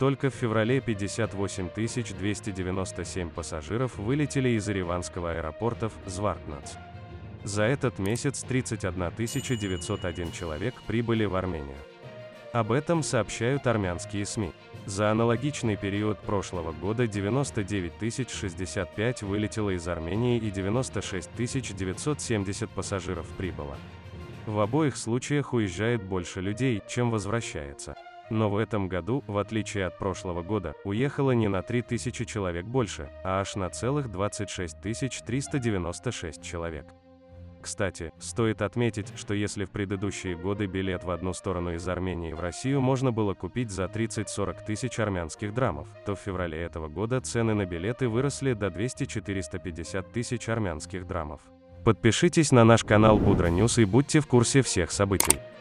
Только в феврале 58 297 пассажиров вылетели из ереванского аэропорта в Звартнац. За этот месяц 31 901 человек прибыли в Армению. Об этом сообщают армянские СМИ. За аналогичный период прошлого года 99 065 вылетело из Армении и 96 970 пассажиров прибыло. В обоих случаях уезжает больше людей, чем возвращается. Но в этом году, в отличие от прошлого года, уехало не на 3000 человек больше, а аж на целых 26 396 человек. Кстати, стоит отметить, что если в предыдущие годы билет в одну сторону из Армении в Россию можно было купить за 30-40 тысяч армянских драмов, то в феврале этого года цены на билеты выросли до 200-450 тысяч армянских драмов. Подпишитесь на наш канал Будра Ньюс и будьте в курсе всех событий.